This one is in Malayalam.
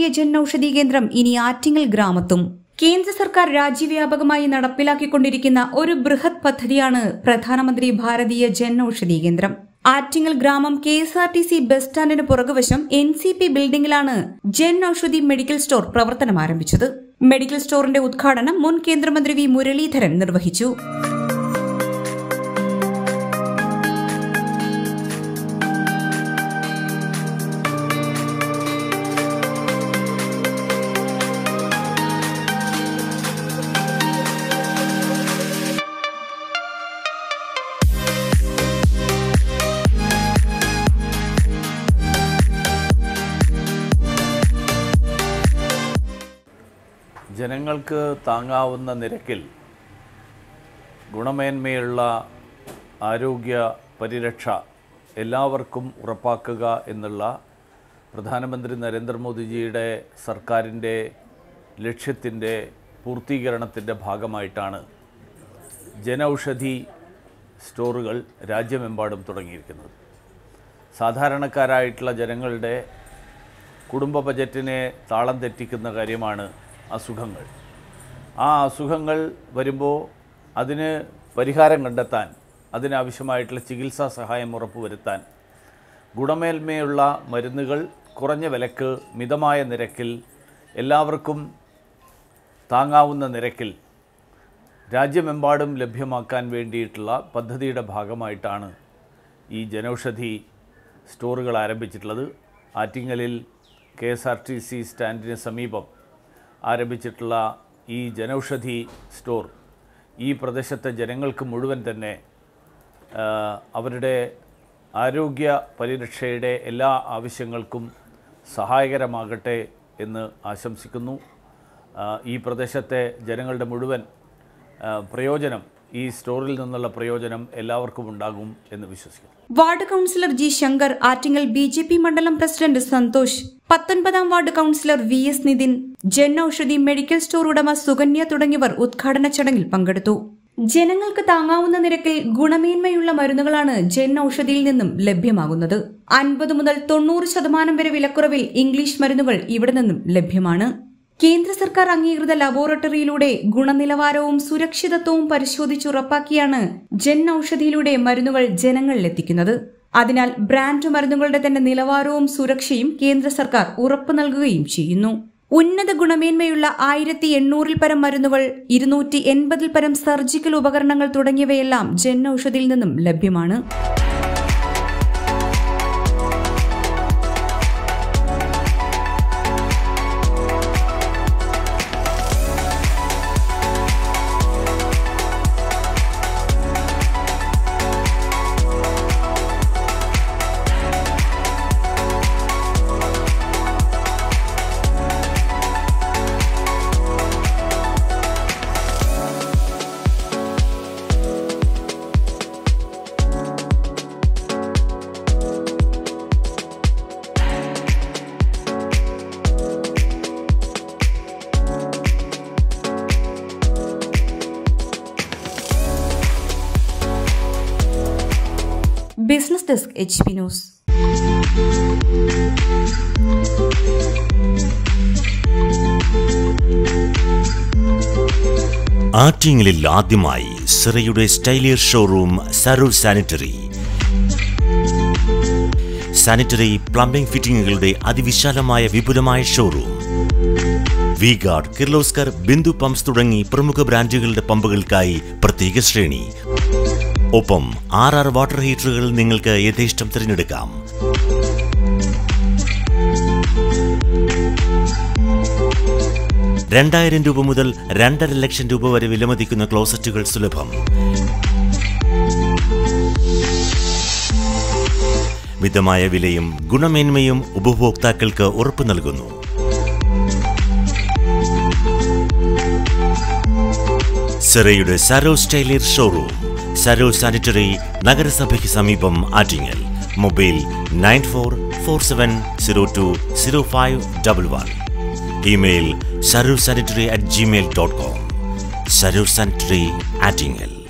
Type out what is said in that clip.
ഭാരതീയ ജൻ ഔഷധി കേന്ദ്രം ഇനി ആറ്റിങ്ങൽ ഗ്രാമത്തും. കേന്ദ്ര സർക്കാർ രാജ്യവ്യാപകമായി നടപ്പിലാക്കിക്കൊണ്ടിരിക്കുന്ന ഒരു ബൃഹത് പദ്ധതിയാണ് പ്രധാനമന്ത്രി ഭാരതീയ ജൻ ഔഷധി കേന്ദ്രം. ആറ്റിങ്ങൽ ഗ്രാമം KSRTC ബസ് സ്റ്റാൻഡിന് പുറകുവശം NCP ബിൽഡിംഗിലാണ് ജൻ ഔഷധി മെഡിക്കൽ സ്റ്റോർ പ്രവർത്തനം ആരംഭിച്ചത്. മെഡിക്കൽ സ്റ്റോറിന്റെ ഉദ്ഘാടനം മുൻ കേന്ദ്രമന്ത്രി V. മുരളീധരൻ നിർവഹിച്ചു. ജനങ്ങൾക്ക് താങ്ങാവുന്ന നിരക്കിൽ ഗുണമേന്മയുള്ള ആരോഗ്യ പരിരക്ഷ എല്ലാവർക്കും ഉറപ്പാക്കുക എന്നുള്ള പ്രധാനമന്ത്രി നരേന്ദ്രമോദിജിയുടെ സർക്കാരിൻ്റെ ലക്ഷ്യത്തിൻ്റെ പൂർത്തീകരണത്തിൻ്റെ ഭാഗമായിട്ടാണ് ജനൌഷധി സ്റ്റോറുകൾ രാജ്യമെമ്പാടും തുടങ്ങിയിരിക്കുന്നത്. സാധാരണക്കാരായിട്ടുള്ള ജനങ്ങളുടെ കുടുംബ ബജറ്റിനെ താളം തെറ്റിക്കുന്ന കാര്യമാണ് അസുഖങ്ങൾ. ആ അസുഖങ്ങൾ വരുമ്പോൾ അതിന് പരിഹാരം കണ്ടെത്താൻ, അതിനാവശ്യമായിട്ടുള്ള ചികിത്സാ സഹായം ഉറപ്പുവരുത്താൻ ഗുണമേന്മയുള്ള മരുന്നുകൾ കുറഞ്ഞ വിലക്ക് മിതമായ നിരക്കിൽ എല്ലാവർക്കും താങ്ങാവുന്ന നിരക്കിൽ രാജ്യമെമ്പാടും ലഭ്യമാക്കാൻ വേണ്ടിയിട്ടുള്ള പദ്ധതിയുടെ ഭാഗമായിട്ടാണ് ഈ ജനൌഷധി സ്റ്റോറുകൾ ആരംഭിച്ചിട്ടുള്ളത്. ആറ്റിങ്ങലിൽ KSRTC സ്റ്റാൻഡിന് സമീപം ആരംഭിച്ചിട്ടുള്ള ഈ ജനൌഷധി സ്റ്റോർ ഈ പ്രദേശത്തെ ജനങ്ങൾക്ക് മുഴുവൻ തന്നെ അവരുടെ ആരോഗ്യ പരിരക്ഷയുടെ എല്ലാ ആവശ്യങ്ങൾക്കും സഹായകരമാകട്ടെ എന്ന് ആശംസിക്കുന്നു. ഈ പ്രദേശത്തെ ജനങ്ങളുടെ മുഴുവൻ പ്രയോജനം, ഈ സ്റ്റോറിൽ നിന്നുള്ള പ്രയോജനം എല്ലാവർക്കും ഉണ്ടാകും എന്ന് വിശ്വസിക്കുന്നു. Ward councillor G. Shankar, Attingal BJP മണ്ഡലം പ്രസിഡന്റ് സന്തോഷ്, 19ാം ward councillor VS Nithin, Jan Aushadhi medical store ഉടമ സുകന്യ തുടങ്ങിയവർ ഉദ്ഘാടന ചടങ്ങിൽ പങ്കെടുത്തു. ജനങ്ങൾക്ക് താങ്ങാവുന്ന നിരക്കിൽ ഗുണമേന്മയുള്ള മരുന്നുകളാണ് ജൻ ഔഷധിയിൽ നിന്നും ലഭ്യമാകുന്നത്. 50 മുതൽ 90% വരെ വിലക്കുറവിൽ ഇംഗ്ലീഷ് മരുന്നുകൾ ഇവിടെ നിന്നും ലഭ്യമാണ്. കേന്ദ്ര സർക്കാർ അംഗീകൃത ലബോറട്ടറിയിലൂടെ ഗുണനിലവാരവും സുരക്ഷിതത്വവും പരിശോധിച്ചുറപ്പാക്കിയാണ് ജൻ ഔഷധിയിലൂടെ മരുന്നുകൾ ജനങ്ങളിലെത്തിക്കുന്നത്. അതിനാൽ ബ്രാൻഡ് മരുന്നുകളുടെ തന്നെ നിലവാരവും സുരക്ഷയും കേന്ദ്ര സർക്കാർ ഉറപ്പു നൽകുകയും ചെയ്യുന്നു. ഉന്നത ഗുണമേന്മയുള്ള 1800-ൽ പരം മരുന്നുകൾ, 280-ൽ പരം സർജിക്കൽ ഉപകരണങ്ങൾ തുടങ്ങിയവയെല്ലാം ജൻ ഔഷധിയിൽ നിന്നും ലഭ്യമാണ്. Business desk HP news. ആറ്റിങ്ങലിൽ ആദ്യമായി സിറയുടെ Styler showroom Sarur sanitary. Sanitary plumbing ഫിറ്റിംഗുകളുടെ അതിവിശാലമായ വിപുലമായ showroom. V-Guard, Kirloskar, Bindu pumps തുടങ്ങി പ്രമുഖ ബ്രാൻഡുകളുടെ പമ്പുകൾക്കായി പ്രത്യേക ശ്രേണി. ഒപ്പം 6 വാട്ടർ ഹീറ്ററുകൾ നിങ്ങൾക്ക് യഥേഷ്ടം തിരഞ്ഞെടുക്കാം. ₹2000 മുതൽ 2.5 ലക്ഷം വരെ വിലമതിക്കുന്ന ക്ലോസറ്റുകൾ സുലഭം. മിതമായ വിലയും ഗുണമേന്മയും ഉപഭോക്താക്കൾക്ക് ഉറപ്പു നൽകുന്നു. സിറയുടെ സരോ സ്റ്റൈലിയർ ഷോറൂം, സരോ സാനിറ്ററി, നഗരസഭയ്ക്ക് സമീപം, Attingal. Mobile 9447020511. Email sarusanitary@gmail.com. Sarur Sanitary, Attingal.